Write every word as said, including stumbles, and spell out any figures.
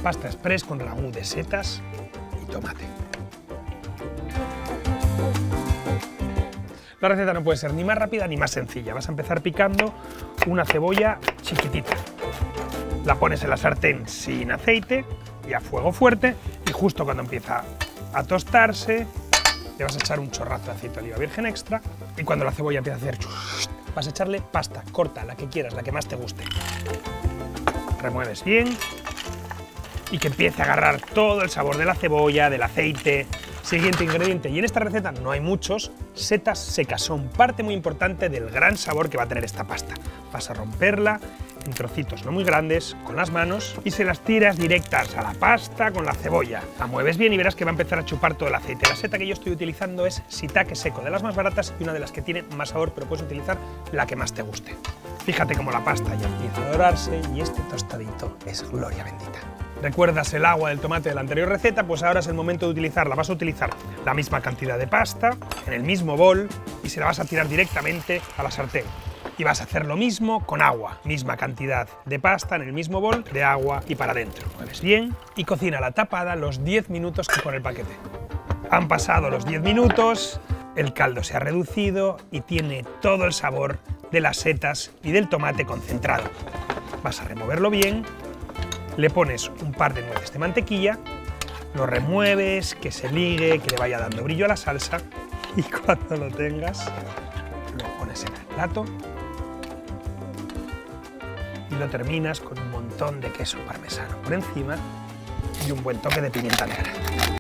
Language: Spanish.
pasta express con ragú de setas y tomate. La receta no puede ser ni más rápida ni más sencilla. Vas a empezar picando una cebolla chiquitita. La pones en la sartén sin aceite y a fuego fuerte, y justo cuando empieza a tostarse le vas a echar un chorrazo de aceite de oliva virgen extra, y cuando la cebolla empieza a hacer chus, vas a echarle pasta corta, la que quieras, la que más te guste. Remueves bien y que empiece a agarrar todo el sabor de la cebolla, del aceite. Siguiente ingrediente, y en esta receta no hay muchos, setas secas, son parte muy importante del gran sabor que va a tener esta pasta. Vas a romperla en trocitos no muy grandes con las manos y se las tiras directas a la pasta con la cebolla. La mueves bien y verás que va a empezar a chupar todo el aceite. La seta que yo estoy utilizando es shiitake seco, de las más baratas y una de las que tiene más sabor, pero puedes utilizar la que más te guste. Fíjate cómo la pasta ya empieza a dorarse y este tostadito es gloria bendita. ¿Recuerdas el agua del tomate de la anterior receta? Pues ahora es el momento de utilizarla. Vas a utilizar la misma cantidad de pasta en el mismo bol y se la vas a tirar directamente a la sartén. Y vas a hacer lo mismo con agua. Misma cantidad de pasta en el mismo bol, de agua y para adentro. Mueves bien y cocina la tapada los diez minutos que pone el paquete. Han pasado los diez minutos, el caldo se ha reducido y tiene todo el sabor de las setas y del tomate concentrado. Vas a removerlo bien. Le pones un par de nueces de mantequilla, lo remueves, que se ligue, que le vaya dando brillo a la salsa, y cuando lo tengas, lo pones en el plato y lo terminas con un montón de queso parmesano por encima y un buen toque de pimienta negra.